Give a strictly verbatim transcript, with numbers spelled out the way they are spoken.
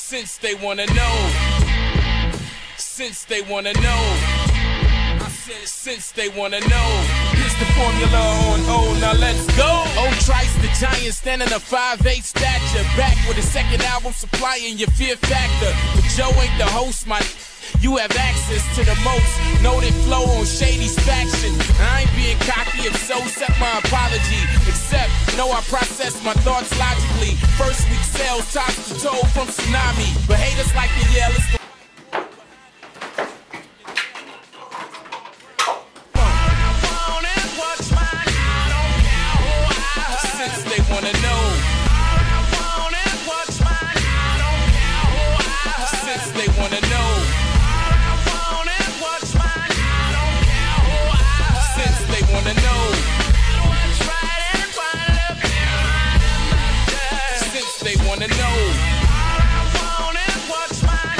Since they wanna know, since they wanna know, I said since they wanna know, here's the formula on O, now let's go. Oh, Trice the Giant, standing a five eight stature, back with a second album supplying your fear factor. But Joe ain't the host, my you have access to the most noted flow on Shady's faction. I ain't being cocky, if so, accept my apology. Except, know I process my thoughts logically. First week sales tops the toll from Tsunami. But haters like to yell, it's the since they wanna know, since they wanna know, since they wanna know, since they wanna know,